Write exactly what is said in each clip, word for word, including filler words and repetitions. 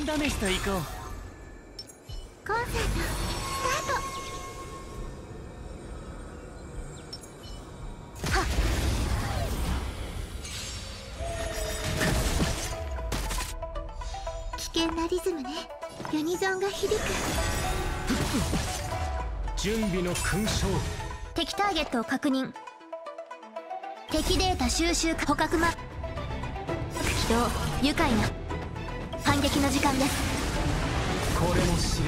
運試しと行こう。 コンサートスタート。はっ。危険なリズムね。ユニゾンが響く。 準備の勲章。 敵ターゲットを確認。敵データ収集捕獲マーク起動。愉快な反撃の時間です。 これも試練。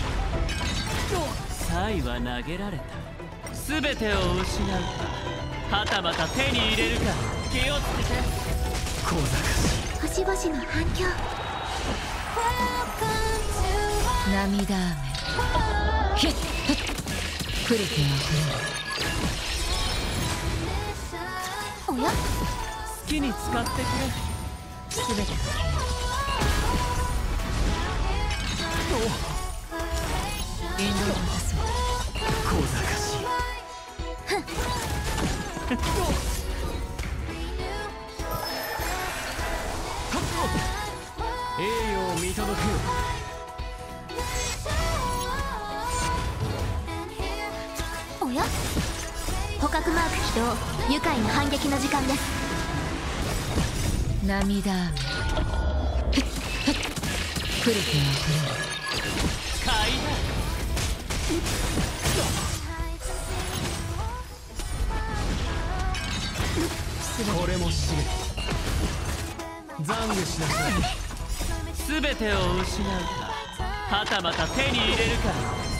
サイは投げられた。全てを失うか、はたまた手に入れるか。気をつけて。小賢しい。 星々の反響。 涙雨ヒッヒップリティのおや、 好きに使ってくれ。全てインドを渡そう。 小賢しい。栄誉を見届けよ。 おや、捕獲マーク起動。愉快な反撃の時間です。 涙雨ヒッヒップリティの買いだ。これも試練。懺悔しなさい。全てを失うか、はたまた手に入れるか。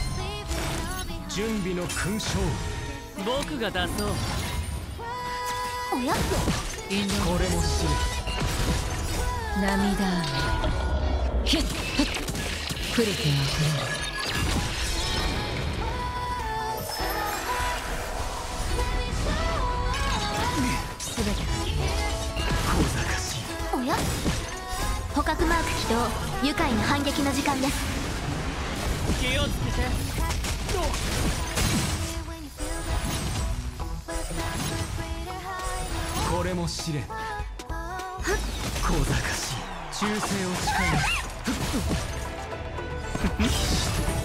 準備の勲章。僕が出そう。 おや、 インドこれも試練。 涙雨ヒッヒップリティの全てが消え小賢しい。 おや、捕獲マーク起動。愉快な反撃の時間です。 気をつけて。これも試練。小賢しい。忠誠を誓います。